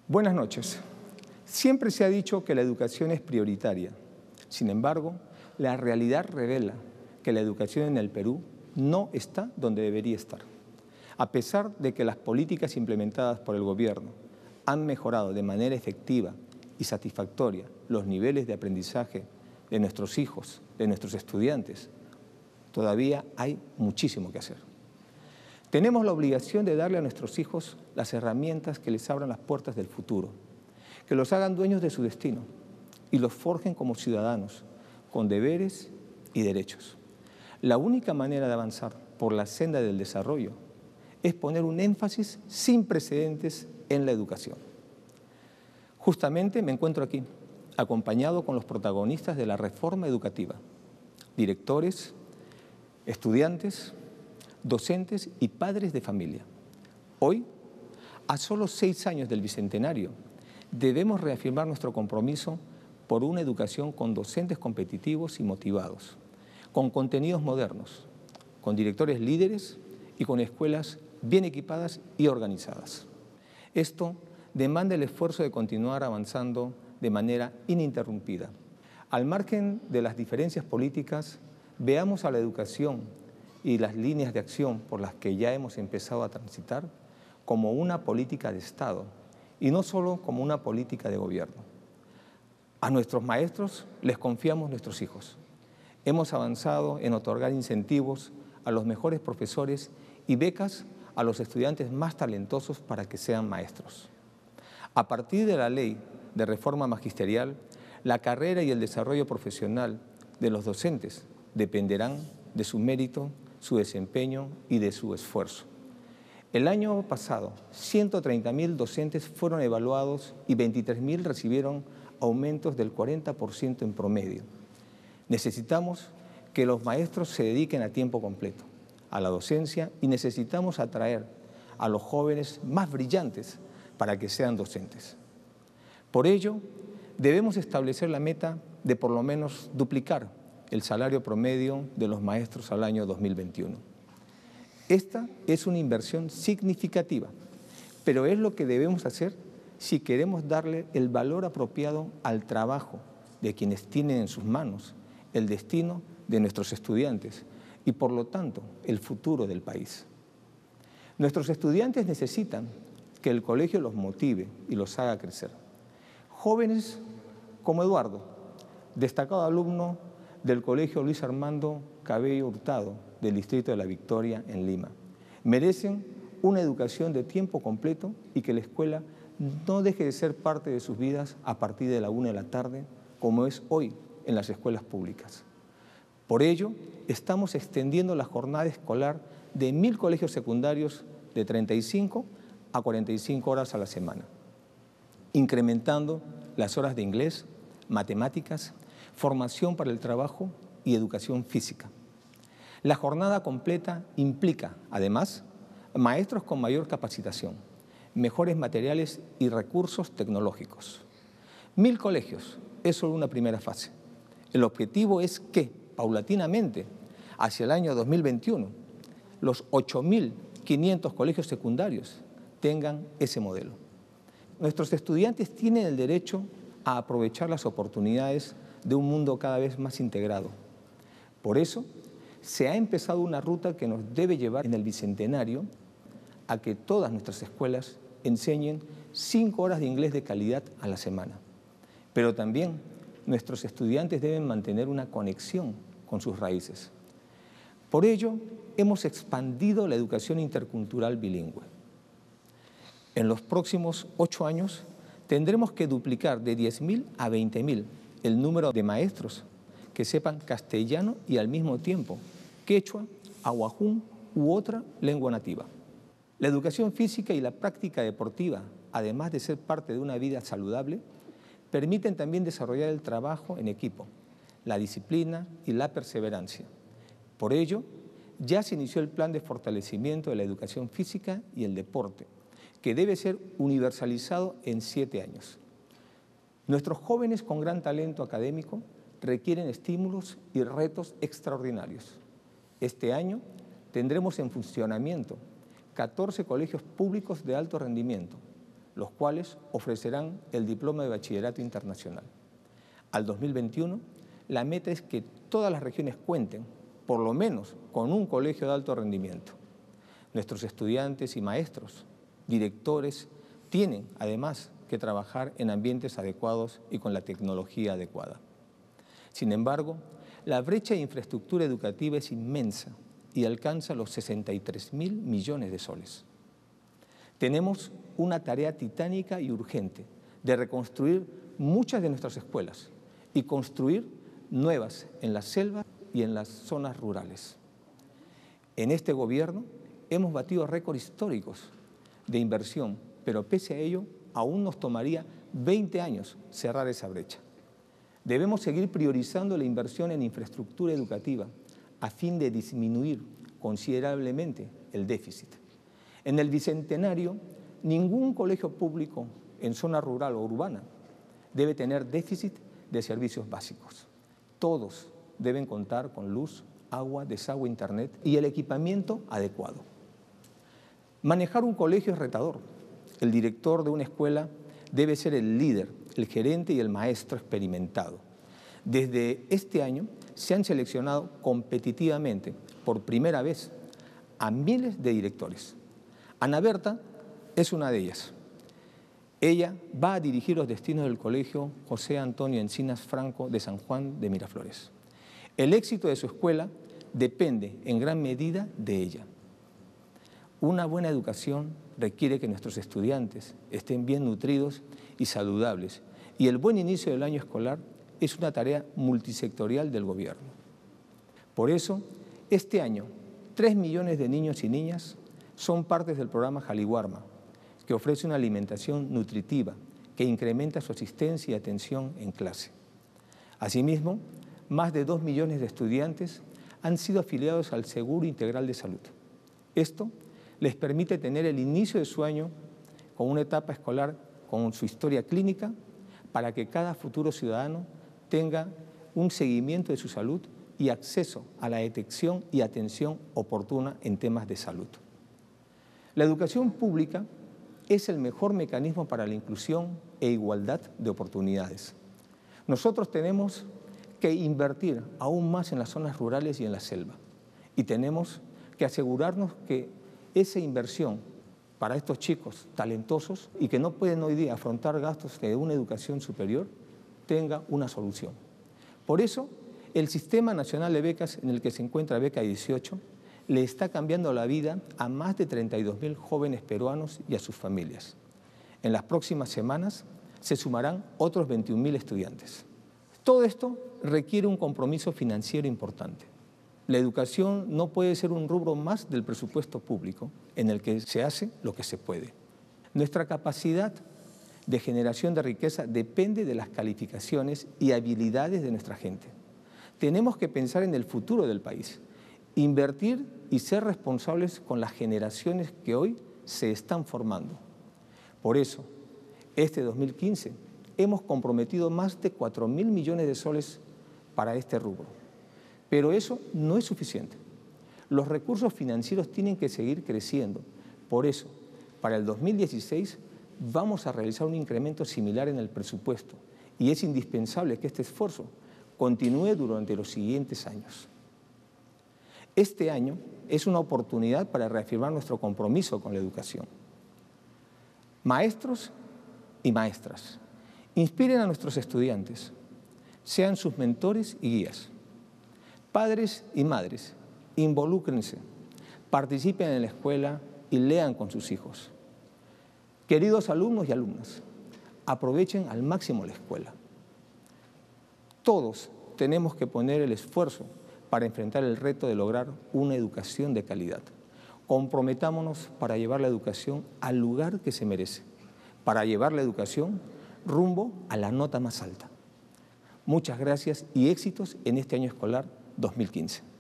Buenas noches. Siempre se ha dicho que la educación es prioritaria. Sin embargo, la realidad revela que la educación en el Perú no está donde debería estar. A pesar de que las políticas implementadas por el gobierno han mejorado de manera efectiva y satisfactoria los niveles de aprendizaje de nuestros hijos, de nuestros estudiantes, todavía hay muchísimo que hacer. Tenemos la obligación de darle a nuestros hijos las herramientas que les abran las puertas del futuro, que los hagan dueños de su destino y los forjen como ciudadanos, con deberes y derechos. La única manera de avanzar por la senda del desarrollo es poner un énfasis sin precedentes en la educación. Justamente me encuentro aquí, acompañado con los protagonistas de la reforma educativa, directores, estudiantes, docentes y padres de familia. Hoy, a solo 6 años del Bicentenario, debemos reafirmar nuestro compromiso por una educación con docentes competitivos y motivados, con contenidos modernos, con directores líderes y con escuelas bien equipadas y organizadas. Esto demanda el esfuerzo de continuar avanzando de manera ininterrumpida. Al margen de las diferencias políticas, veamos a la educación y las líneas de acción por las que ya hemos empezado a transitar como una política de Estado y no solo como una política de gobierno. A nuestros maestros les confiamos nuestros hijos. Hemos avanzado en otorgar incentivos a los mejores profesores y becas a los estudiantes más talentosos para que sean maestros. A partir de la ley de reforma magisterial, la carrera y el desarrollo profesional de los docentes dependerán de su mérito, su desempeño y de su esfuerzo. El año pasado, 130.000 docentes fueron evaluados y 23.000 recibieron aumentos del 40% en promedio. Necesitamos que los maestros se dediquen a tiempo completo a la docencia y necesitamos atraer a los jóvenes más brillantes para que sean docentes. Por ello, debemos establecer la meta de por lo menos duplicar el salario promedio de los maestros al año 2021. Esta es una inversión significativa, pero es lo que debemos hacer si queremos darle el valor apropiado al trabajo de quienes tienen en sus manos el destino de nuestros estudiantes y, por lo tanto, el futuro del país. Nuestros estudiantes necesitan que el colegio los motive y los haga crecer. Jóvenes como Eduardo, destacado alumno del Colegio Luis Armando Cabello Hurtado del Distrito de La Victoria en Lima, merecen una educación de tiempo completo y que la escuela no deje de ser parte de sus vidas a partir de la 1 de la tarde, como es hoy en las escuelas públicas. Por ello, estamos extendiendo la jornada escolar de 1.000 colegios secundarios de 35 a 45 horas a la semana, incrementando las horas de inglés, matemáticas, formación para el trabajo y educación física. La jornada completa implica, además, maestros con mayor capacitación, mejores materiales y recursos tecnológicos. 1.000 colegios es solo una primera fase. El objetivo es que, paulatinamente, hacia el año 2021, los 8.500 colegios secundarios tengan ese modelo. Nuestros estudiantes tienen el derecho a aprovechar las oportunidades de un mundo cada vez más integrado. Por eso, se ha empezado una ruta que nos debe llevar en el Bicentenario a que todas nuestras escuelas enseñen 5 horas de inglés de calidad a la semana. Pero también nuestros estudiantes deben mantener una conexión con sus raíces. Por ello, hemos expandido la educación intercultural bilingüe. En los próximos 8 años tendremos que duplicar de 10.000 a 20.000 el número de maestros que sepan castellano y al mismo tiempo quechua, ahuajún u otra lengua nativa. La educación física y la práctica deportiva, además de ser parte de una vida saludable, permiten también desarrollar el trabajo en equipo, la disciplina y la perseverancia. Por ello, ya se inició el plan de fortalecimiento de la educación física y el deporte, que debe ser universalizado en 7 años. Nuestros jóvenes con gran talento académico requieren estímulos y retos extraordinarios. Este año tendremos en funcionamiento 14 colegios públicos de alto rendimiento, los cuales ofrecerán el diploma de bachillerato internacional. Al 2021, la meta es que todas las regiones cuenten, por lo menos, con un colegio de alto rendimiento. Nuestros estudiantes y maestros, directores, tienen, además, que trabajar en ambientes adecuados y con la tecnología adecuada. Sin embargo, la brecha de infraestructura educativa es inmensa y alcanza los 63.000 millones de soles. Tenemos una tarea titánica y urgente de reconstruir muchas de nuestras escuelas y construir nuevas en la selva y en las zonas rurales. En este gobierno hemos batido récords históricos de inversión, pero pese a ello aún nos tomaría 20 años cerrar esa brecha. Debemos seguir priorizando la inversión en infraestructura educativa a fin de disminuir considerablemente el déficit. En el Bicentenario, ningún colegio público en zona rural o urbana debe tener déficit de servicios básicos. Todos deben contar con luz, agua, desagüe, internet y el equipamiento adecuado. Manejar un colegio es retador. El director de una escuela debe ser el líder, el gerente y el maestro experimentado. Desde este año se han seleccionado competitivamente, por primera vez, a miles de directores. Ana Berta es una de ellas. Ella va a dirigir los destinos del Colegio José Antonio Encinas Franco de San Juan de Miraflores. El éxito de su escuela depende en gran medida de ella. Una buena educación requiere que nuestros estudiantes estén bien nutridos y saludables, y el buen inicio del año escolar es una tarea multisectorial del gobierno. Por eso, este año, 3 millones de niños y niñas son partes del programa Jaliwarma, que ofrece una alimentación nutritiva que incrementa su asistencia y atención en clase. Asimismo, más de 2 millones de estudiantes han sido afiliados al Seguro Integral de Salud. Esto les permite tener el inicio de su año con una etapa escolar con su historia clínica para que cada futuro ciudadano tenga un seguimiento de su salud y acceso a la detección y atención oportuna en temas de salud. La educación pública es el mejor mecanismo para la inclusión e igualdad de oportunidades. Nosotros tenemos que invertir aún más en las zonas rurales y en la selva, y tenemos que asegurarnos que esa inversión para estos chicos talentosos y que no pueden hoy día afrontar gastos de una educación superior tenga una solución. Por eso, el Sistema Nacional de Becas, en el que se encuentra Beca 18, le está cambiando la vida a más de 32.000 jóvenes peruanos y a sus familias. En las próximas semanas se sumarán otros 21.000 estudiantes. Todo esto requiere un compromiso financiero importante. La educación no puede ser un rubro más del presupuesto público en el que se hace lo que se puede. Nuestra capacidad de generación de riqueza depende de las calificaciones y habilidades de nuestra gente. Tenemos que pensar en el futuro del país, invertir y ser responsables con las generaciones que hoy se están formando. Por eso, este 2015 hemos comprometido más de 4.000 millones de soles para este rubro. Pero eso no es suficiente. Los recursos financieros tienen que seguir creciendo. Por eso, para el 2016 vamos a realizar un incremento similar en el presupuesto y es indispensable que este esfuerzo continúe durante los siguientes años. Este año es una oportunidad para reafirmar nuestro compromiso con la educación. Maestros y maestras, inspiren a nuestros estudiantes, sean sus mentores y guías. Padres y madres, involúcrense, participen en la escuela y lean con sus hijos. Queridos alumnos y alumnas, aprovechen al máximo la escuela. Todos tenemos que poner el esfuerzo para enfrentar el reto de lograr una educación de calidad. Comprometámonos para llevar la educación al lugar que se merece, para llevar la educación rumbo a la nota más alta. Muchas gracias y éxitos en este año escolar 2015.